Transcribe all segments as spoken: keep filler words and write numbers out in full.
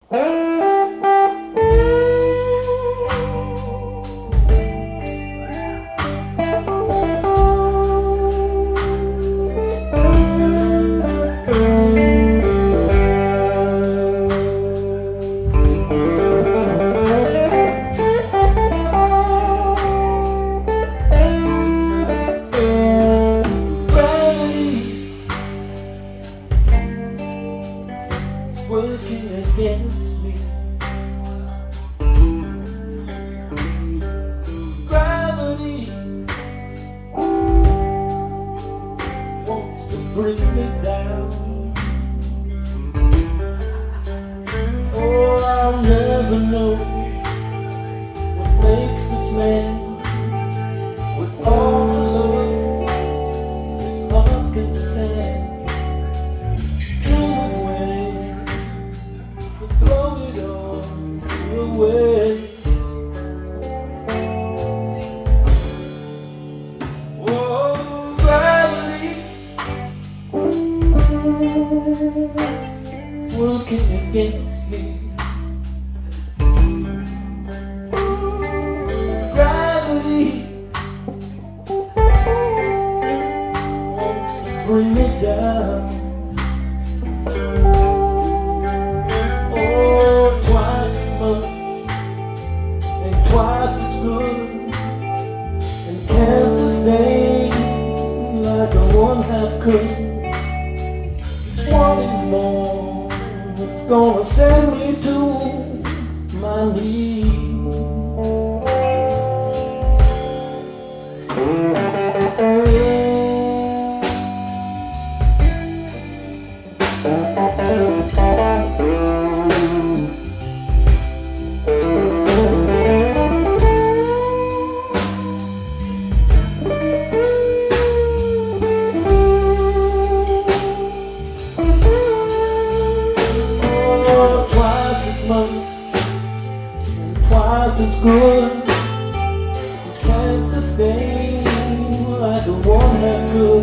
Working against me. Gravity wants to bring me down. Oh, I'll never know what makes this man with all the love his heart can stand. Throw it all away. Oh, gravity working against me. Gravity wants to bring me down. And twice as good, and can't sustain like a one half could. It's wanting more, it's gonna send me to my knees. Twice as good, you can't sustain like a one half could.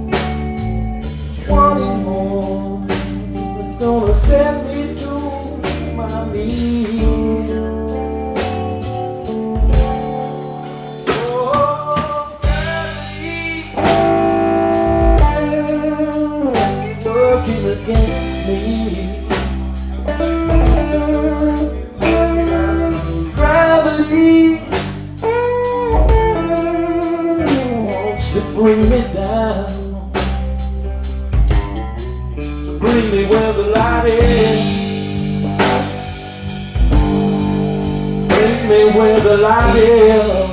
Wanting more, it's gonna send me to my knees. Oh, gravity working against me. Wants to bring me down, to bring me where the light is, bring me where the light is.